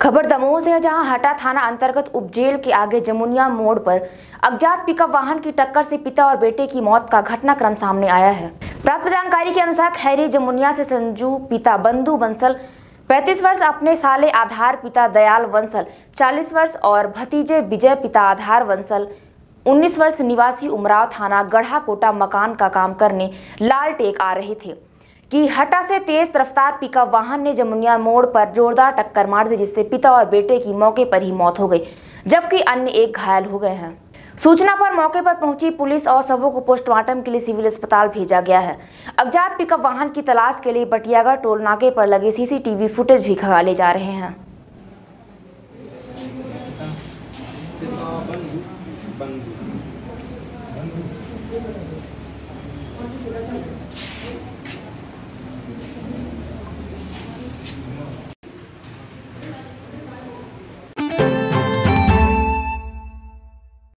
खबर दमोह से है, जहां हटा थाना अंतर्गत उपजेल के आगे जमुनिया मोड़ पर अज्ञात पिकअप वाहन की टक्कर से पिता और बेटे की मौत का घटनाक्रम सामने आया है। प्राप्त जानकारी के अनुसार खैरी जमुनिया से संजू पिता बंधु बंसल 35 वर्ष, अपने साले आधार पिता दयाल बंसल 40 वर्ष और भतीजे विजय पिता आधार बंसल 19 वर्ष निवासी उमराव थाना गढ़ा कोटा मकान का काम करने लाल टेक आ रहे थे कि हटा से तेज रफ्तार पिकअप वाहन ने जमुनिया मोड़ पर जोरदार टक्कर मार दी, जिससे पिता और बेटे की मौके पर ही मौत हो गई, जबकि अन्य एक घायल हो गए हैं। सूचना पर मौके पर पहुंची पुलिस और शवों को पोस्टमार्टम के लिए सिविल अस्पताल भेजा गया है। अज्ञात पिकअप वाहन की तलाश के लिए बटियागढ़ टोल नाके पर लगे सीसीटीवी फुटेज भी खंगाले जा रहे हैं।